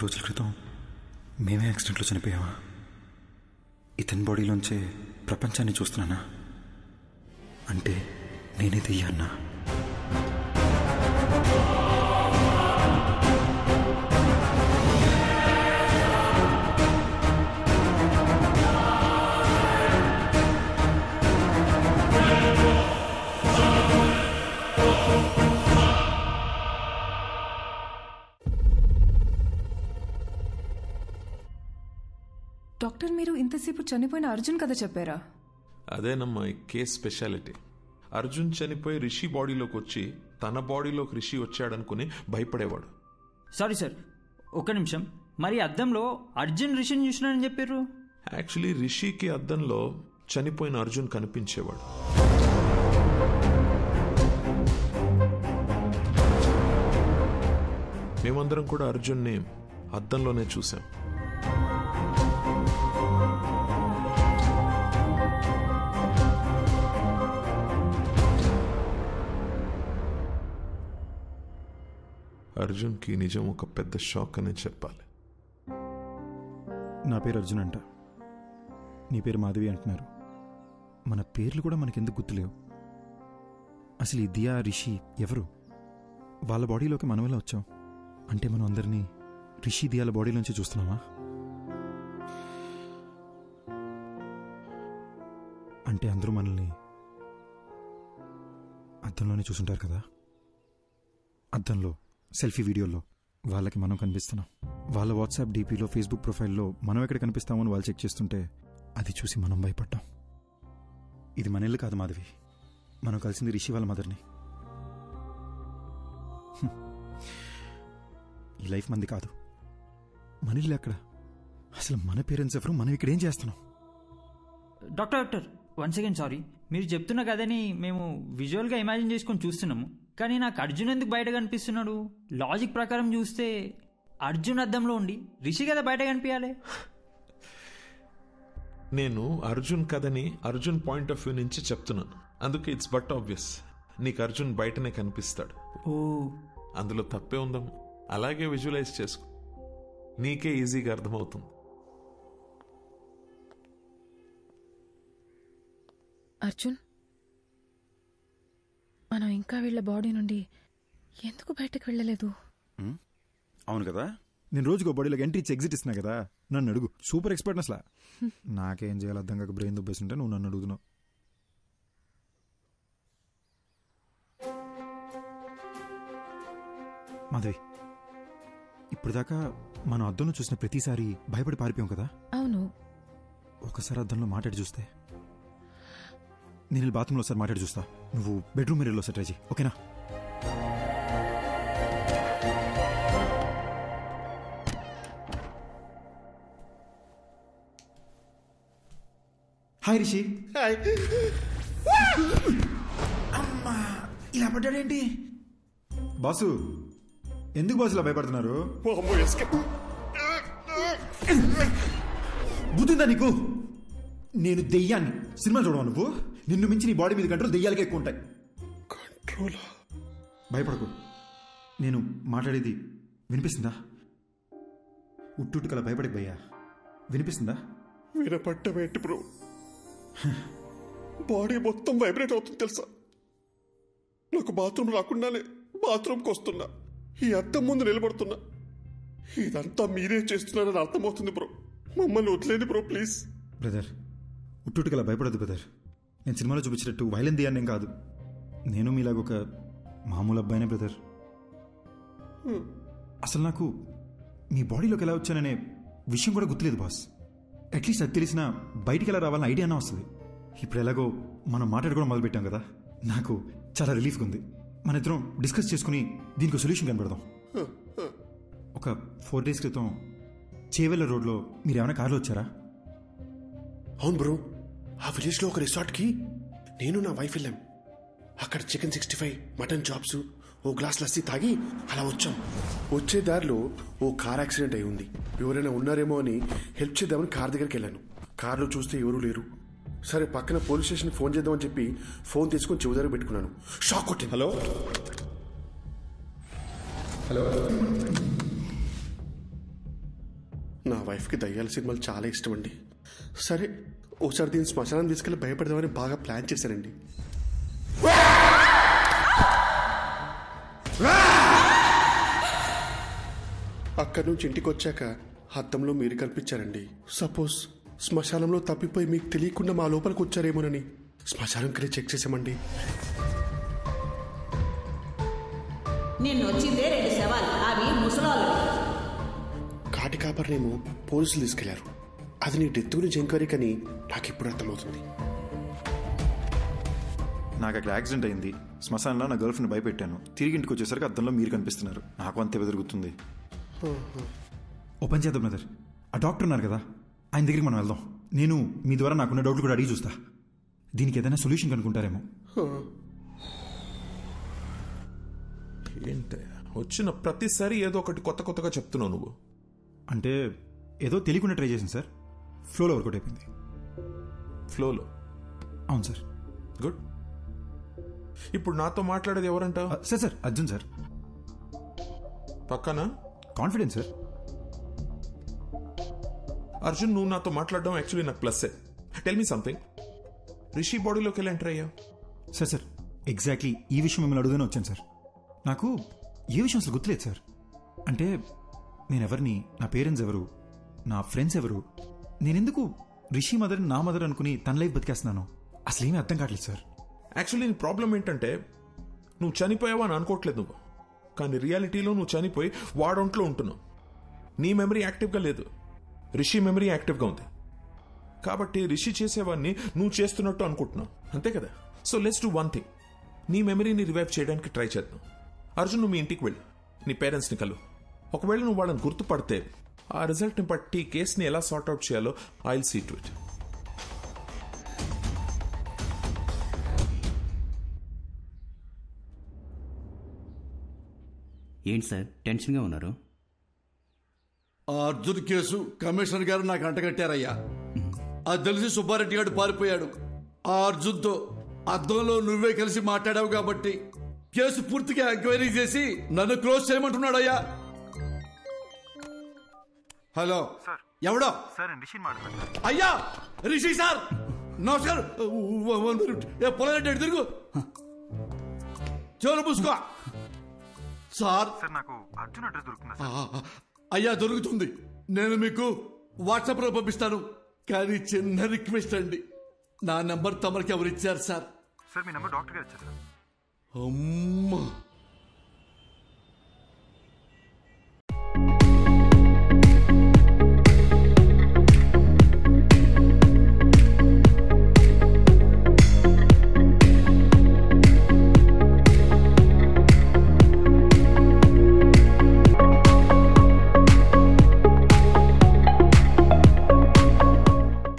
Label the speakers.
Speaker 1: రోజుల క్రితం మేమే యాక్సిడెంట్లో చనిపోయామా? ఇతని బాడీలోంచే ప్రపంచాన్ని చూస్తున్నానా? అంటే నేనే దెయ్యాన్నా?
Speaker 2: డాక్టర్, మీరు ఇంతసేపు చనిపోయిన అర్జున్ కథ చెప్పారా?
Speaker 3: అదేనమ్మా ఈ కేస్ స్పెషాలిటీ. అర్జున్ చనిపోయి రిషి బాడీలోకి వచ్చి తన బాడీలోకి రిషి వచ్చాడనుకుని భయపడేవాడు.
Speaker 4: సారీ సార్, ఒక్క నిమిషం. మరి అద్దంలో అర్జున్ రిషిని చూసినాడని చెప్పారు.
Speaker 3: యాక్చువల్లీ రిషికి అద్దంలో చనిపోయిన అర్జున్ కనిపించేవాడు. మేమందరం కూడా అర్జున్ని అద్దంలోనే చూసాం. అర్జున్కి నిజం ఒక పెద్ద షాక్ అనే చెప్పాలి.
Speaker 1: నా పేరు అర్జున్ అంట, నీ పేరు మాధవి అంటున్నారు. మన పేర్లు కూడా మనకెందుకు గుర్తులేవు? అసలు ఈ దియా రిషి ఎవరు? వాళ్ళ బాడీలోకి మనం ఎలా వచ్చాం? అంటే మనం అందరినీ రిషి దియాల బాడీలోంచి చూస్తున్నామా? అంటే అందరూ మనల్ని అద్దంలోనే చూసుంటారు కదా. అద్దంలో సెల్ఫీ వీడియోలో వాళ్ళకి మనం కనిపిస్తున్నాం. వాళ్ళ వాట్సాప్ డీపీలో, ఫేస్బుక్ ప్రొఫైల్లో మనం ఎక్కడ కనిపిస్తామని వాళ్ళు చెక్ చేస్తుంటే అది చూసి మనం భయపడ్డాం. ఇది మన ఇల్లు కాదు మాధవి, మనం కలిసింది రిషి వాళ్ళ మదర్ని. ఈ లైఫ్ మంది కాదు, మన ఇల్లు ఎక్కడ? అసలు మన పేరెంట్స్ ఎవరు? మనం ఇక్కడ ఏం చేస్తున్నాం?
Speaker 4: Doctor one second, sorry. మీరు చెప్తున్న కదని మేము విజువల్గా ఇమాజిన్ చేసుకొని చూస్తున్నాము, కానీ నాకు అర్జున్ ఎందుకు బయట కనిపిస్తున్నాడు? లాజిక్ ప్రకారం చూస్తే అర్జున్ అద్దంలో ఉండి రిషి కదా బయట కనిపించాలి.
Speaker 3: నేను అర్జున్ కథని అర్జున్ పాయింట్ ఆఫ్ వ్యూ నుంచి చెప్తున్నాను, అందుకే ఇట్స్ బట్ ఆబ్వియస్ నీకు అర్జున్ బయటనే కనిపిస్తాడు.
Speaker 4: ఓ,
Speaker 3: అందులో తప్పే ఉందాం. అలాగే విజువలైజ్ చేసుకో, నీకే ఈజీగా అర్థమవుతుంది.
Speaker 5: అర్జున్, మనం ఇంకా వీళ్ళ బాడీ నుండి ఎందుకు బయటకు వెళ్ళలేదు?
Speaker 1: అవును కదా, నేను రోజుకో బాడీలోకి ఎంట్రీ ఇచ్చి ఎగ్జిట్ ఇస్తున్నా కదా. నన్ను అడుగు, సూపర్ ఎక్స్పర్ట్ అసలు. నాకేం చేయాలి అర్థం కాక బ్రెయిన్ దుబ్బేస్తుంటే నువ్వు నన్ను అడుగుతున్నావు. మాధవి, ఇప్పుడు దాకా మనం అద్దంలో చూసిన ప్రతిసారి భయపడి పారిపోయాం కదా.
Speaker 5: అవును.
Speaker 1: ఒకసారి అద్దంలో మాట్లాడి చూస్తే. నేను బాత్రూంలో ఒకసారి మాట్లాడి చూస్తా, నువ్వు బెడ్రూమ్ మిర్రర్లో ఒకసారి ట్రై చేయి, ఓకేనా? హాయ్ రిషి. హాయ్. అమ్మా, ఇలా పడ్డాడేంటి? బాసు, ఎందుకు బాసు ఇలా భయపడుతున్నారు? బుద్ధిందా నీకు? నేను దెయ్యాన్ని. సినిమా చూడవా నువ్వు? నిన్ను మించి నీ బాడీ మీద కంట్రోల్ దెయ్యాలకే ఎక్కువ ఉంటాయి. కంట్రోల్? భయపడకు, నేను మాట్లాడేది వినిపిస్తుందా? ఉట్టుకలా భయపడకు భయ్యా, వినిపిస్తుందా?
Speaker 6: వినపడ్డమేంటి బ్రో? బాడీ మొత్తం వైబ్రేట్ అవుతుంది తెలుసా? నాకు బాత్రూమ్ రాకుండానే బాత్రూమ్కి వస్తున్నా, ఈ అద్దం ముందు నిలబడుతున్నా. ఇదంతా మీరే చేస్తున్నారని అర్థమవుతుంది బ్రో. మమ్మల్ని వదిలేండి బ్రో ప్లీజ్.
Speaker 1: బ్రదర్, ఉట్టుకలా భయపడదు బ్రదర్. నేను సినిమాలో చూపించినట్టు వైలెంట్ దియాన్నేం కాదు. నేను మీలాగొక మామూలు అబ్బాయినే బ్రదర్. అసలు నాకు మీ బాడీలోకి ఎలా వచ్చాననే విషయం కూడా గుర్తులేదు బాస్. అట్లీస్ట్ అది తెలిసినా బయటికి ఎలా రావాలని ఐడియా అన్నా వస్తుంది. ఇప్పుడు ఎలాగో మనం మాట్లాడుకోవడం మొదలుపెట్టాం కదా, నాకు చాలా రిలీఫ్గా ఉంది. మన ఇద్దరం డిస్కస్ చేసుకుని దీనికి సొల్యూషన్ కనబడదాం. ఒక 4 days క్రితం చేవెళ్ళ రోడ్లో మీరు ఏమైనా కార్లో వచ్చారా?
Speaker 6: అవును బ్రో, ఆ విలేజ్లో ఒక రిసార్ట్కి నేను నా వైఫ్ వెళ్ళాం. అక్కడ చికెన్ 65, మటన్ చాప్స్, ఓ గ్లాస్ లస్సీ తాగి అలా వచ్చాం. వచ్చే దారిలో ఓ కార్ యాక్సిడెంట్ అయి ఉంది. ఎవరైనా ఉన్నారేమో అని హెల్ప్ చేద్దామని కార్ దగ్గరికి వెళ్ళాను. కార్లో చూస్తే ఎవరూ లేరు. సరే పక్కన పోలీస్ స్టేషన్కి ఫోన్ చేద్దామని చెప్పి ఫోన్ తీసుకొని చెవి దగ్గర పెట్టుకున్నాను. షాక్ కొట్టింది.
Speaker 1: హలో హలో
Speaker 6: నా వైఫ్కి దయ్యాల సినిమాలు చాలా ఇష్టం అండి. సరే ఒకసారి దీన్ని శ్మశానం తీసుకెళ్ళి భయపడదామని బాగా ప్లాన్ చేశానండి. అక్కడి నుంచి ఇంటికి వచ్చాక అద్దంలో మీరు కనిపించారండి. సపోజ్ శ్మశానంలో తప్పిపోయి మీకు తెలియకుండా మా లోపలికి వచ్చారేమోనని శ్మశానంకి చెక్ చేసామండి.
Speaker 7: నిన్ను వచ్చిందే 2 శవాలు, అవి ముసలాలు.
Speaker 6: కాటి కాపర్నేమో పోలీసులు తీసుకెళ్లారు. అది నీ డెత్ గురించి ఎంక్వైరీ కానీ నాకు ఇప్పుడు అర్థమవుతుంది.
Speaker 1: నాకు అక్కడ యాక్సిడెంట్ అయింది. శ్మశానంలో నా గర్ల్ ఫ్రెండ్ భయపెట్టాను. తిరిగి ఇంటికి వచ్చేసరికి అద్దంలో మీరు కనిపిస్తున్నారు. నాకు అంతే బెదురుగుతుంది. ఓ పని చేద్దాం బ్రదర్, ఆ డాక్టర్ ఉన్నారు కదా, ఆయన దగ్గరికి మనం వెళ్దాం. నేను మీ ద్వారా నాకున్న డౌట్లు కూడా అడిగి చూస్తా. దీనికి ఏదైనా సొల్యూషన్ కనుక్కుంటారేమో.
Speaker 3: ఏంటి వచ్చిన ప్రతిసారి ఏదో ఒకటి కొత్త కొత్తగా చెప్తున్నావు నువ్వు.
Speaker 1: అంటే ఏదో తెలియకుండా ట్రై చేసింది సార్, ఫ్లోలో వర్కౌట్ అయిపోయింది.
Speaker 3: ఫ్లోలో?
Speaker 1: అవును సార్.
Speaker 3: గుడ్. ఇప్పుడు నాతో మాట్లాడేది ఎవరంటావు?
Speaker 1: Sir Arjun sir.
Speaker 3: పక్కన
Speaker 1: కాన్ఫిడెన్స్ సార్.
Speaker 3: అర్జున్, నువ్వు నాతో మాట్లాడడం యాక్చువల్లీ నాకు ప్లస్సే. Tell me something. రిషి బాడీలోకి వెళ్ళి ఎంటర్ అయ్యా?
Speaker 1: సార్ ఎగ్జాక్ట్లీ ఈ విషయం మిమ్మల్ని అడుగుతూనే వచ్చాను సార్. నాకు ఏ విషయం అసలు గుర్తులేదు సార్. అంటే నేనెవరిని, నా పేరెంట్స్ ఎవరు, నా ఫ్రెండ్స్ ఎవరు, నేనెందుకు రిషి మదర్ నా మదర్ అనుకుని తన లైఫ్ బతికేస్తున్నాను, అసలు ఏమీ అర్థం కావట్లేదు సార్.
Speaker 3: యాక్చువల్లీ నీ ప్రాబ్లం ఏంటంటే నువ్వు చనిపోయావా అని అనుకోవట్లేదు నువ్వు, కానీ రియాలిటీలో నువ్వు చనిపోయి వాడొంట్లో ఉంటున్నావు. నీ మెమరీ యాక్టివ్గా లేదు, రిషి మెమరీ యాక్టివ్గా ఉంది. కాబట్టి రిషి చేసేవాడిని నువ్వు చేస్తున్నట్టు అనుకుంటున్నావు, అంతే కదా? So let's do one thing. నీ మెమరీని రివైవ్ చేయడానికి ట్రై చేద్దాం. అర్జున్, నువ్వు మీ ఇంటికి వెళ్ళు, నీ పేరెంట్స్ని కలు. ఒకవేళ నువ్వు వాళ్ళని గుర్తుపడితే ఆ రిజల్ట్ని బట్టి కేసుని ఎలా సార్ట్అవుట్ చేయాలో I will see to it.
Speaker 8: ఏంటి సార్ టెన్షన్గా ఉన్నారు?
Speaker 9: ఆ అర్జున్ కేసు కమిషనర్ గారు నాకు అంటగట్టారయ్యా. అది తెలిసి సుబ్బారెడ్డి గారు పారిపోయాడు. ఆ అర్జున్తో అద్దంలో నువ్వే కలిసి మాట్లాడావు కాబట్టి కేసు పూర్తిగా ఎంక్వైరీ చేసి నన్ను క్లోజ్ చేయమంటున్నాడయ్యా. హలో, ఎవడో? అయ్యా రిషి సార్, నమస్కారం. పొలారెడ్డి తిరుగు, చెవులు పూసుకో. సార్
Speaker 1: నాకు అర్జున్ అడ్రస్ దొరుకుతుందా?
Speaker 9: అయ్యా దొరుకుతుంది, నేను మీకు వాట్సాప్ లో పంపిస్తాను. కానీ చిన్న రిక్వెస్ట్ అండి, నా నెంబర్ తమరికి ఎవరు ఇచ్చారు సార్?
Speaker 1: సార్ మీ నెంబర్ డాక్టర్ గారు ఇచ్చారు.
Speaker 9: అమ్మా